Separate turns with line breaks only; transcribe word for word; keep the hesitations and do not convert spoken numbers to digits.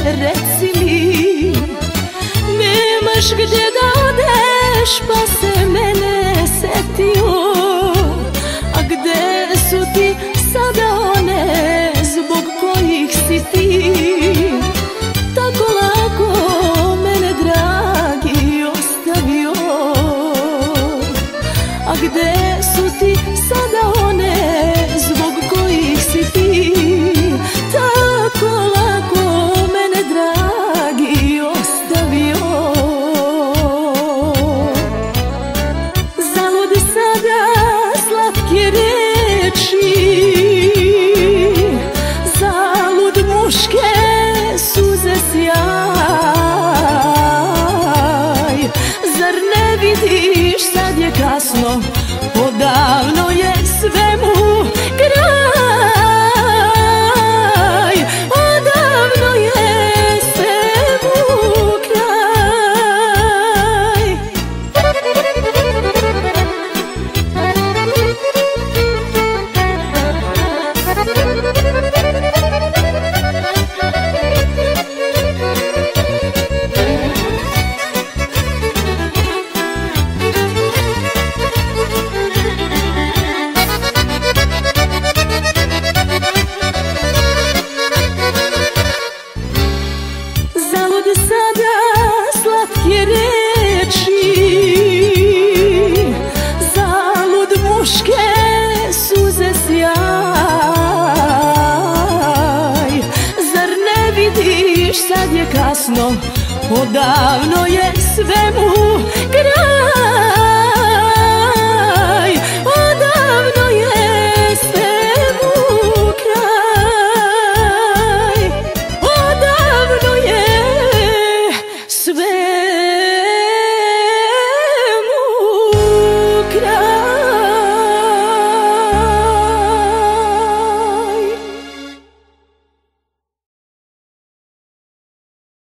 reci mi, nemaš gdje da odeš pa se mene setio. A gde su ti sada one zbog kojih si ti tako lako mene dragi ostavio? A gde su ti sada one zbog kojih si ti tako lako mene dragi ostavio? Zalud sada slatke reči, zalud muške suze sjaj. Zar ne vidiš, sad je kasno, odavno je svemu kraj. Odavno je svemu kraj. Sada slatke reči, zalud muške suze sjaj. Zar ne vidiš, sad je kasno, odavno je svemu kraj.